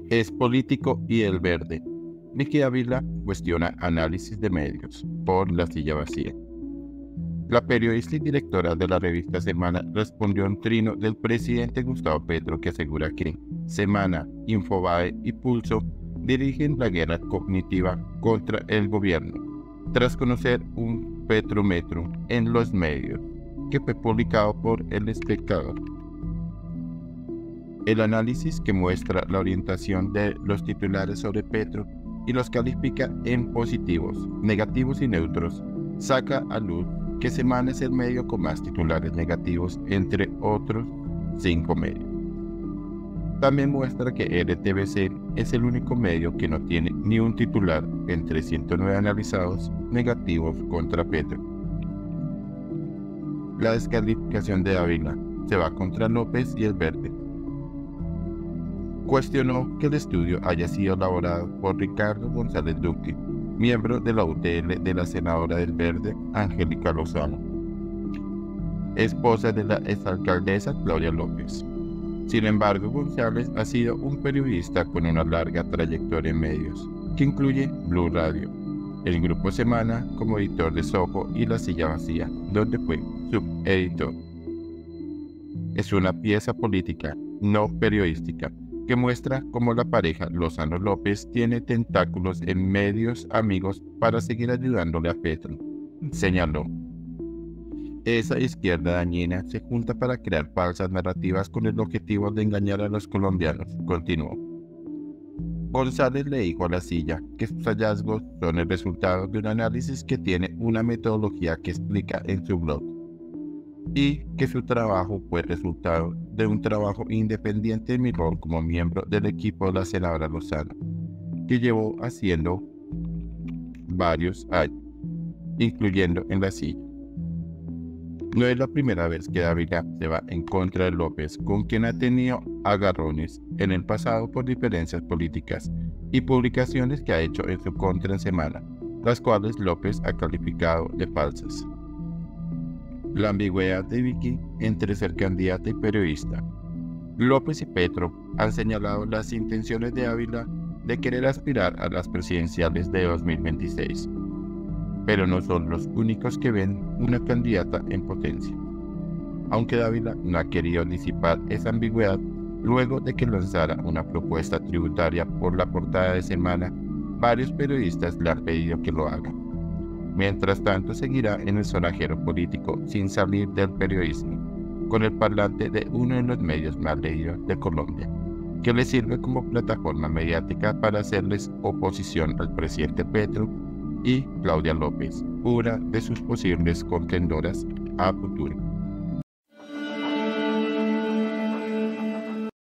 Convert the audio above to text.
Es político y el verde. Miki Ávila cuestiona análisis de medios por La Silla Vacía. La periodista y directora de la revista Semana respondió a un trino del presidente Gustavo Petro que asegura que Semana, Infobae y Pulso dirigen la guerra cognitiva contra el gobierno, tras conocer un petrómetro en los medios que fue publicado por El Espectador. El análisis que muestra la orientación de los titulares sobre Petro y los califica en positivos, negativos y neutros, saca a luz que Semana es el medio con más titulares negativos entre otros 5 medios. También muestra que RTBC es el único medio que no tiene ni un titular entre 109 analizados negativos contra Petro. La descalificación de Ávila se va contra López y el Verde. Cuestionó que el estudio haya sido elaborado por Ricardo González Duque, miembro de la UTL de la senadora del Verde, Angélica Lozano, esposa de la exalcaldesa Claudia López. Sin embargo, González ha sido un periodista con una larga trayectoria en medios, que incluye Blue Radio, el Grupo Semana como editor de Soho y La Silla Vacía, donde fue subeditor. Es una pieza política, no periodística, que muestra cómo la pareja Lozano López tiene tentáculos en medios amigos para seguir ayudándole a Petro, señaló. Esa izquierda dañina se junta para crear falsas narrativas con el objetivo de engañar a los colombianos, continuó. González le dijo a La Silla que sus hallazgos son el resultado de un análisis que tiene una metodología que explica en su blog, y que su trabajo fue resultado de un trabajo independiente en mi rol como miembro del equipo de la senadora Lozano, que llevó haciendo varios años, incluyendo en La Silla. No es la primera vez que Ávila se va en contra de López, con quien ha tenido agarrones en el pasado por diferencias políticas y publicaciones que ha hecho en su contra en Semana, las cuales López ha calificado de falsas. La ambigüedad de Vicky entre ser candidata y periodista. López y Petro han señalado las intenciones de Ávila de querer aspirar a las presidenciales de 2026, pero no son los únicos que ven una candidata en potencia. Aunque Ávila no ha querido disipar esa ambigüedad, luego de que lanzara una propuesta tributaria por la portada de Semana, varios periodistas le han pedido que lo haga. Mientras tanto, seguirá en el sonajero político sin salir del periodismo, con el parlante de uno de los medios más leídos de Colombia, que le sirve como plataforma mediática para hacerles oposición al presidente Petro y Claudia López, una de sus posibles contendoras a futuro.